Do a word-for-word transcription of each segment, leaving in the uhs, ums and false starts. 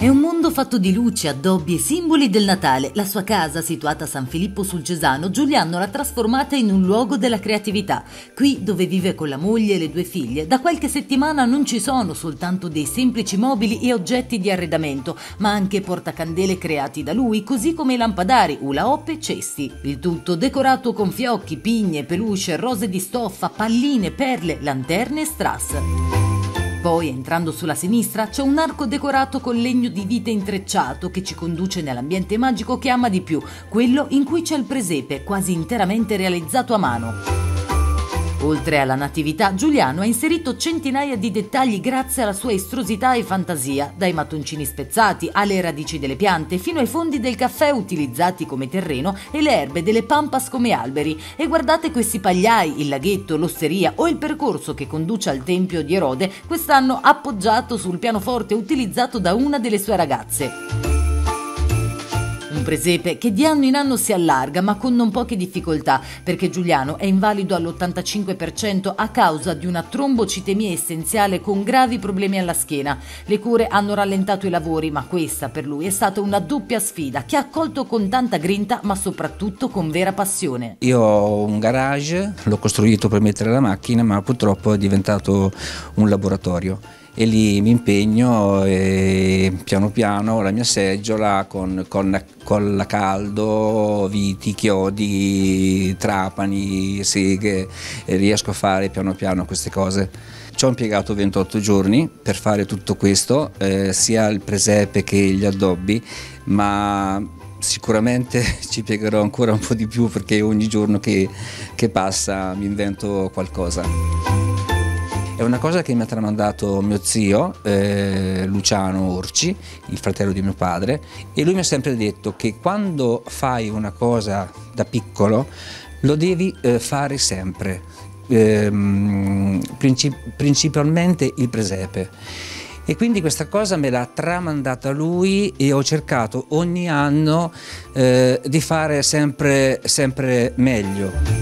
È un mondo fatto di luci, addobbi e simboli del Natale. La sua casa, situata a San Filippo sul Cesano, Giuliano l'ha trasformata in un luogo della creatività. Qui, dove vive con la moglie e le due figlie, da qualche settimana non ci sono soltanto dei semplici mobili e oggetti di arredamento, ma anche portacandele creati da lui, così come lampadari, hula hoop e cesti. Il tutto decorato con fiocchi, pigne, peluche, rose di stoffa, palline, perle, lanterne e strass. Poi, entrando sulla sinistra, c'è un arco decorato con legno di vite intrecciato che ci conduce nell'ambiente magico che ama di più, quello in cui c'è il presepe, quasi interamente realizzato a mano. Oltre alla natività, Giuliano ha inserito centinaia di dettagli grazie alla sua estrosità e fantasia, dai mattoncini spezzati alle radici delle piante fino ai fondi del caffè utilizzati come terreno e le erbe delle pampas come alberi. E guardate questi pagliai, il laghetto, l'osteria o il percorso che conduce al tempio di Erode, quest'anno appoggiato sul pianoforte utilizzato da una delle sue ragazze. Un presepe che di anno in anno si allarga, ma con non poche difficoltà, perché Giuliano è invalido all'ottantacinque per cento a causa di una trombocitemia essenziale con gravi problemi alla schiena. Le cure hanno rallentato i lavori, ma questa per lui è stata una doppia sfida che ha accolto con tanta grinta, ma soprattutto con vera passione. Io ho un garage, l'ho costruito per mettere la macchina, ma purtroppo è diventato un laboratorio. E lì mi impegno e piano piano la mia seggiola con, con, con la caldo, viti, chiodi, trapani, seghe, e riesco a fare piano piano queste cose. Ci ho impiegato ventotto giorni per fare tutto questo, eh, sia il presepe che gli addobbi, ma sicuramente ci piegherò ancora un po' di più perché ogni giorno che, che passa mi invento qualcosa. È una cosa che mi ha tramandato mio zio, eh, Luciano Orci, il fratello di mio padre, e lui mi ha sempre detto che quando fai una cosa da piccolo lo devi eh, fare sempre, eh, princip- principalmente il presepe. E quindi questa cosa me l'ha tramandata lui e ho cercato ogni anno eh, di fare sempre, sempre meglio.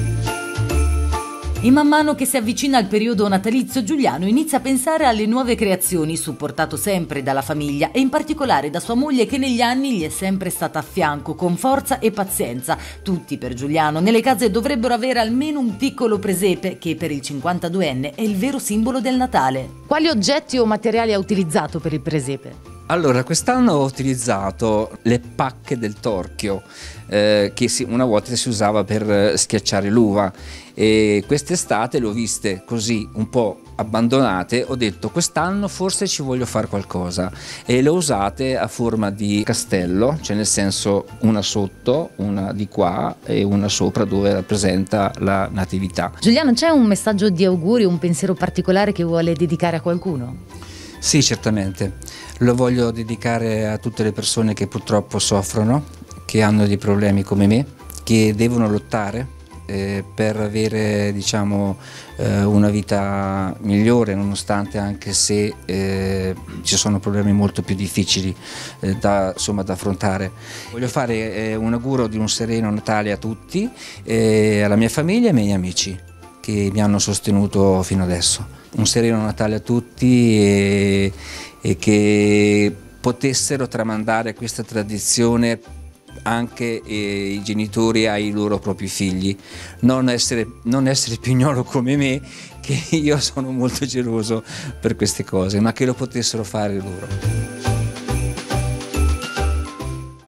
E man mano che si avvicina al periodo natalizio, Giuliano inizia a pensare alle nuove creazioni, supportato sempre dalla famiglia e in particolare da sua moglie che negli anni gli è sempre stata a fianco con forza e pazienza. Tutti per Giuliano nelle case dovrebbero avere almeno un piccolo presepe che per il cinquantaduenne è il vero simbolo del Natale. Quali oggetti o materiali ha utilizzato per il presepe? Allora, quest'anno ho utilizzato le pacche del torchio, eh, che si, una volta si usava per schiacciare l'uva, e quest'estate le ho viste così un po' abbandonate. Ho detto quest'anno forse ci voglio fare qualcosa e le ho usate a forma di castello, cioè nel senso una sotto, una di qua e una sopra dove rappresenta la natività. Giuliano, c'è un messaggio di auguri, un pensiero particolare che vuole dedicare a qualcuno? Sì, certamente. Lo voglio dedicare a tutte le persone che purtroppo soffrono, che hanno dei problemi come me, che devono lottare eh, per avere, diciamo, eh, una vita migliore, nonostante anche se eh, ci sono problemi molto più difficili eh, da, insomma, da affrontare. Voglio fare eh, un auguro di un sereno Natale a tutti, eh, alla mia famiglia e ai miei amici che mi hanno sostenuto fino adesso. Un sereno Natale a tutti e, e che potessero tramandare questa tradizione anche eh, i genitori ai loro propri figli, non essere, non essere pignolo come me, che io sono molto geloso per queste cose, ma che lo potessero fare loro.